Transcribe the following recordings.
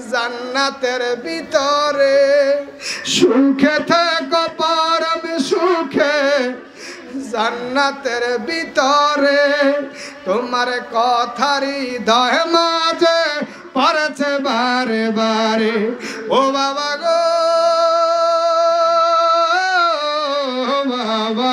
জান্নাতের ভিতরে সুখে থেকো পরম সুখে জান্নাতের ভিতরে তোমার কথারি হৃদয় মাঝে পড়ছে বারে বারে ও বাবা গো বাবা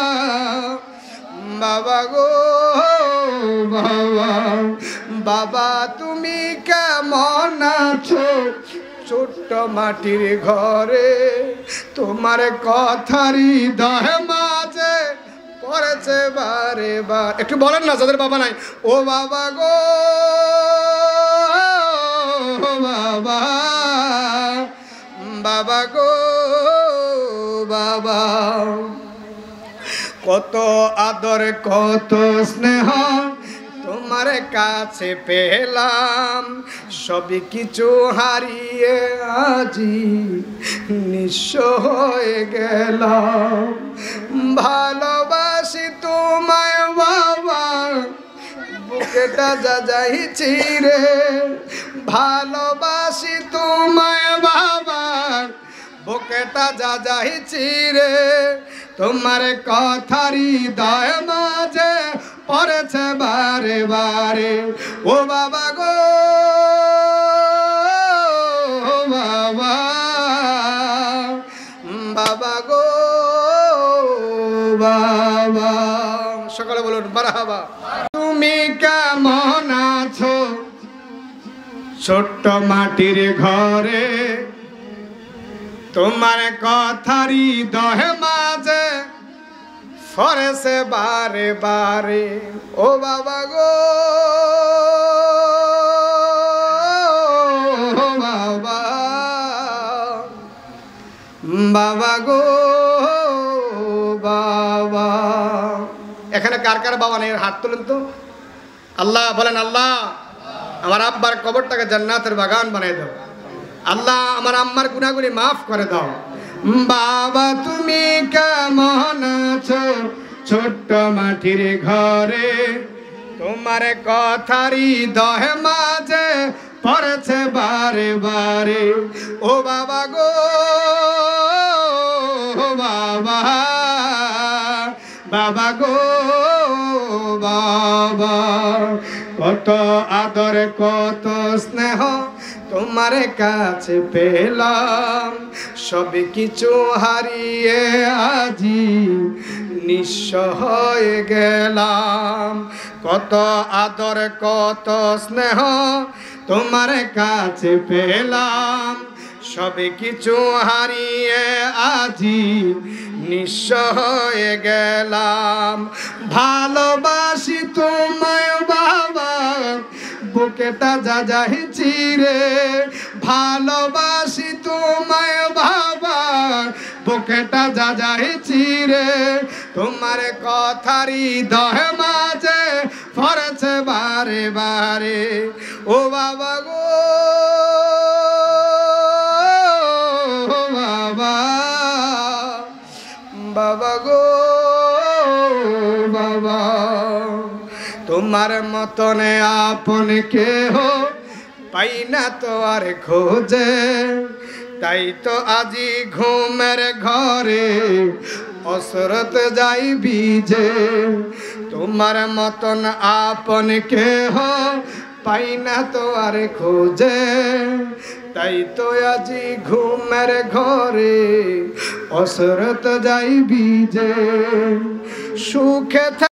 বাবা গো বাবা বাবা তুমি কেমন আছো ছোট্ট মাটির ঘরে তোমার কথারি হৃদয় মাঝে পড়ছে বারে বার একটু বলেন না যাদের বাবা নাই ও বাবা গো বাবা বাবা গো বাবা কত আদর কত স্নেহ তোমার কাছে পেলাম সবই কিছু হারিয়ে আজি নিঃস্ব হয়ে গেলাম ভালোবাসি তোমায় বাবা বুকেটা যাইছি রে ভালোবাসি তোমায় বাবা বুকেটা যাইছি রে তোমার কথারি হৃদয় মাঝে পড়ছে বারে বারে ও বাবা গো বাবা বাবা গো বাবা সকালে বলুন মারহাবা তুমি কেমন আছো ছোট্ট মাটির ঘরে তোমার কথারি হৃদয় মাঝে পড়ছে বারে বারে ও বাবা গো বাবা বাবা গো বাবা এখানে কার কার বাবা নেই হাত তুলেন তো আল্লাহ বলেন আল্লাহ আমার আব্বার কবরটাকে জান্নাতের বাগান বানিয়ে দাও আল্লাহ আমার আম্মার গুনাহগুলি মাফ করে দাও বাবা তুমি কেমন আছো ছোট্ট মাটির ঘরে তোমার কথারি হৃদয় মাঝে পড়ছে বারে বারে ও বাবা গো বাবা বাবা গো বাবা কত আদর কত স্নেহ তোমার কাছে পেলাম সবই কিছু হারিয়ে আজি নিঃস্ব হয়ে গেলাম কত আদর কত স্নেহ তোমার কাছে পেলাম সবই কিছু হারিয়ে আজি নিঃস্ব হয়ে গেলাম ভালোবাসি তোমায় বাবা বুকেটা যাইছি রে ভালোবাসি তোমায় বাবা বুকেটা যাইছি রে তোমার কথারি হৃদয় মাঝে পড়ছে বারে বারে ও বাবা গো বাবা বাবা গো বাবা তোমার মতনে আপন কেহ পাই না তো আর খোঁজে তাই তো আজি ঘুমের ঘরে অসরত যাই বিজে তোমার মতন আপন কেহ পাই না তো আর খোঁজে তাই তো আজি ঘুমের ঘরে অসরত যাই বিজে সুখে